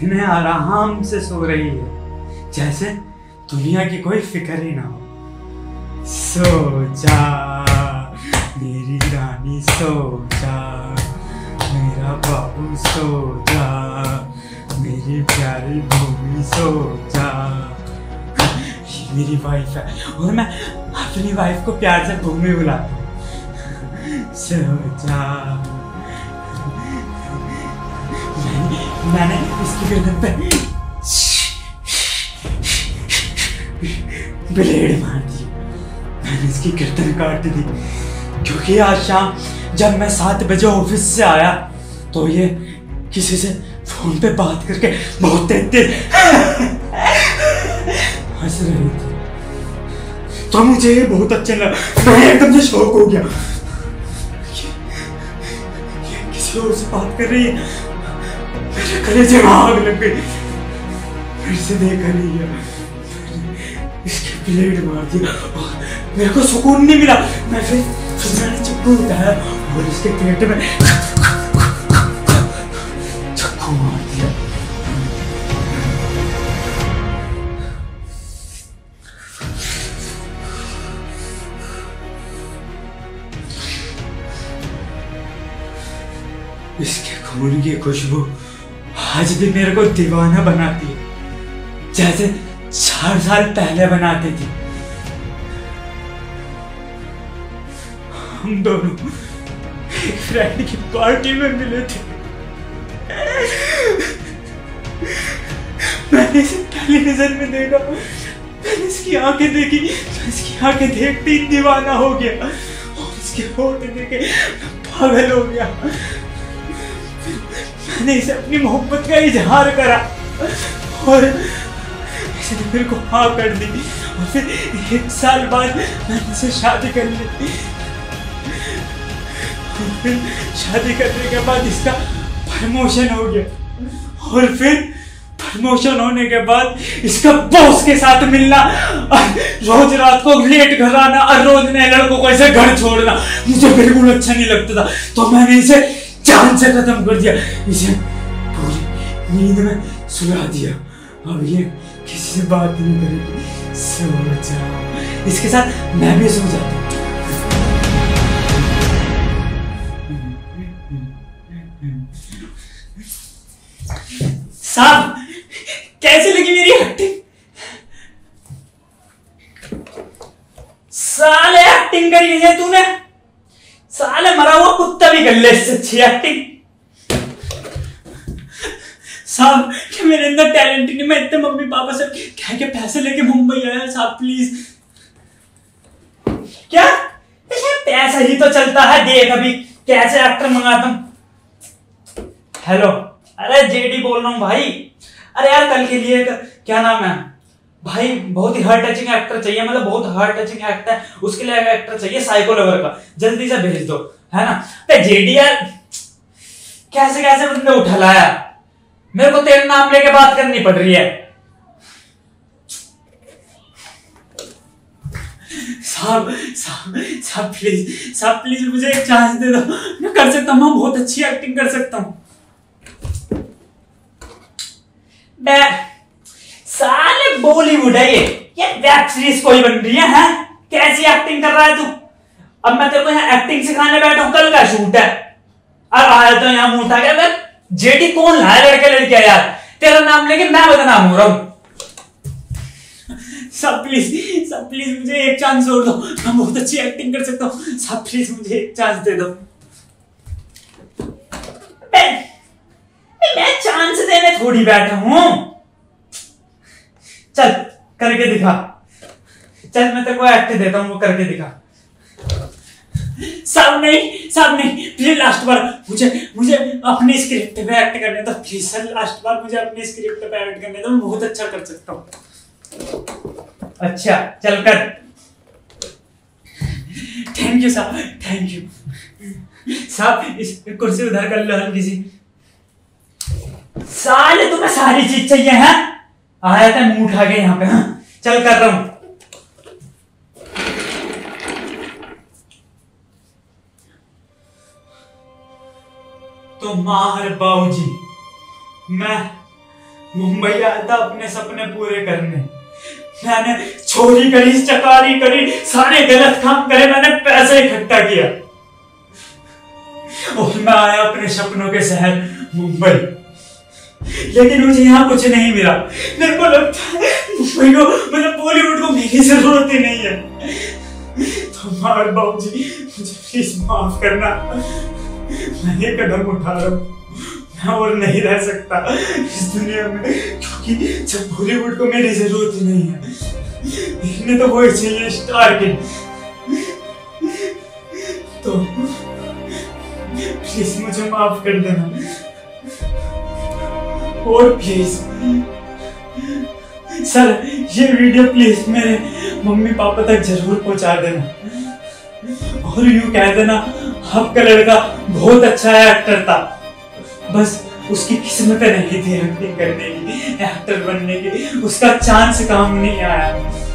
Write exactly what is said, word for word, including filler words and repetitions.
इन्हें आराम से सो रही है जैसे दुनिया की कोई फिक्र ही ना हो। सो जा मेरी रानी, सो जा मेरा बाबू, सो जा मेरी प्यारी भूमि, सो जा। ये मेरी वाइफ है और मैं अपनी वाइफ को प्यार से भूमि बुलाता हूँ। सो जा। मैंने इसकी गर्दन पे ब्लेड मार दी, मैंने इसकी गर्दन काट दी क्योंकि आज शाम जब मैं सात बजे ऑफिस से आया तो ये किसी से फोन पे बात करके बहुत तेज तेज हंस रही थी। तो मुझे ये बहुत अच्छा लगा, मैं एकदम से शॉक हो गया। ये, ये किसी और से बात कर रही है, मेरे कलेजे में आग लग गई। फिर से देखा नहीं गया, इसके ब्लेड मार दिया और मेरे को सुकून नहीं मिला। मैं फिर फिर मैंने चक्कू उठाया और इसके पेट में चक्कू मार दिया। इसके खून की खुशबू आज भी मेरे को दीवाना बनाती है जैसे चार साल पहले बनाती थी। हम दोनों एक फ्रेंड की पार्टी में मिले थे। मैंने इसे पहली नजर में देखा, मैंने इसकी आंखें देखी, इसकी आंखें देखते ही दीवाना हो गया और इसके होठ देखे पागल हो गया। मैंने इसे अपनी मोहब्बत का इजहार करा और इसने मेरे को हाँ कर दी और फिर एक साल बाद मैंने इसे शादी कर ली। और फिर शादी करने के बाद इसका प्रमोशन हो गया और फिर प्रमोशन होने के बाद इसका बॉस के साथ मिलना और रोज रात को लेट घर आना और रोज नए लड़कों को ऐसे घर छोड़ना मुझे बिल्कुल अच्छा नहीं लगता था। तो मैंने इसे जान से खत्म कर दिया, इसे पूरी नींद में सुला दिया। अब ये किसी से बात नहीं करेगी। सो जाओ, इसके साथ मैं भी सो जाता हूँ। साहब कैसे लगी मेरी एक्टिंग? साले एक्टिंग करी है तूने, साले मरा हुआ कुत्ता भी कर ले इससे अच्छी एक्टिंग। साहब कि मेरे अंदर टैलेंट नहीं, मैं इतने मम्मी पापा से कह के पैसे लेके मुंबई आया साहब, प्लीज। क्या पैसा ही तो चलता है, देख अभी कैसे एक्टर मंगाता हूं। हेलो, अरे जेडी बोल रहा हूँ भाई। अरे यार कल के लिए क्या नाम है भाई, बहुत ही हार्ट टचिंग एक्टर चाहिए, मतलब बहुत हार्ट टचिंग एक्टर है, उसके लिए एक्टर चाहिए साइको लवर का, जल्दी से भेज दो, है ना। जेडी यार कैसे कैसे बंदे उठा लाया, मेरे को तेरे नाम लेके बात करनी पड़ रही है। साहब साहब साहब प्लीज, साहब प्लीज मुझे एक चांस दे दो, मैं कर सकता हूँ, बहुत अच्छी एक्टिंग कर सकता हूँ। साले बॉलीवुड है ये, ये वेब सीरीज कोई बन रही है, है? कैसी एक्टिंग कर रहा है तू? अब मैं तेरे को यहाँ एक्टिंग सिखाने बैठा हूँ, कल का शूट है और आया तो यहाँ मुंह उठा गया। जेडी कौन लाया लड़के लड़के यार, तेरा नाम लेके मैं बदनाम हो रहा हूँ। सब प्लीज, सब प्लीज मुझे एक चांस और दो, मैं बहुत अच्छी एक्टिंग कर सकता हूँ। सब प्लीज मुझे एक चांस दे दो। मैं, मैं चांस देने थोड़ी बैठा हूँ, चल करके दिखा, चल मैं तेरे को एक्ट देता हूँ, वो करके दिखा। सब नहीं, सब नहीं, प्लीज लास्ट बार मुझे मुझे अपनी स्क्रिप्ट पे एक्ट करने दो, प्लीज सर लास्ट बार मुझे अपनी स्क्रिप्ट पे एक्ट करने दो, मैं बहुत अच्छा कर सकता हूँ। अच्छा चल कर। थैंक यू साहब, थैंक यू साहब। इस कुर्सी उधर कर लो हल्की सी। साले तुम्हें सारी चीज चाहिए है, आया था मुंह उठा के यहाँ पे। हाँ चल कर रहा हूं। तो माहर बाबूजी, मैं मुंबई आया था अपने सपने पूरे करने। मैंने चोरी करी, चकारी करी, सारे गलत काम करे, मैंने पैसे इकट्ठा किया और मैं आया अपने सपनों के शहर मुंबई। लेकिन मुझे यहाँ कुछ नहीं मिला। मेरे को लगता है मुंबई को, मतलब बॉलीवुड को मेरी जरूरत ही नहीं है। तो मार बाबूजी, मुझे प्लीज माफ करना। मैं ये कदम उठा रहा हूँ, मैं और नहीं रह सकता इस दुनिया में, क्योंकि जब बॉलीवुड को मेरी जरूरत ही नहीं है। इन्हें तो वही चाहिए, स्टार किड। तो प्लीज मुझे माफ कर देना, और प्लीज सर ये वीडियो प्लीज मेरे मम्मी पापा तक जरूर पहुंचा देना और यूं कह देना आपका लड़का बहुत अच्छा एक्टर था, बस उसकी किस्मत नहीं थी एक्टिंग करने की, एक्टर बनने की, उसका चांस काम नहीं आया।